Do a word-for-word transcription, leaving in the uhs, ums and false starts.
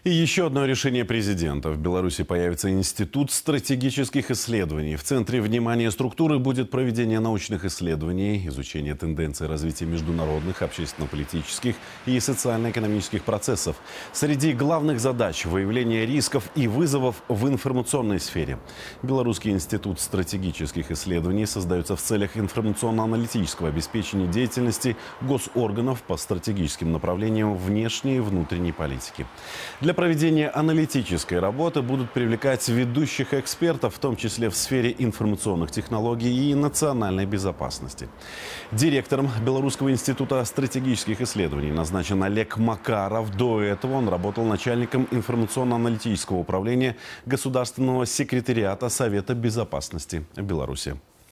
И еще одно решение президента. В Беларуси появится Институт стратегических исследований. В центре внимания структуры будет проведение научных исследований, изучение тенденций развития международных, общественно-политических и социально-экономических процессов. Среди главных задач – выявление рисков и вызовов в информационной сфере. Белорусский институт стратегических исследований создается в целях информационно-аналитического обеспечения деятельности госорганов по стратегическим направлениям внешней и внутренней политики. Для проведения аналитической работы будут привлекать ведущих экспертов, в том числе в сфере информационных технологий и национальной безопасности. Директором Белорусского института стратегических исследований назначен Олег Макаров. До этого он работал начальником информационно-аналитического управления Государственного секретариата Совета безопасности Беларуси.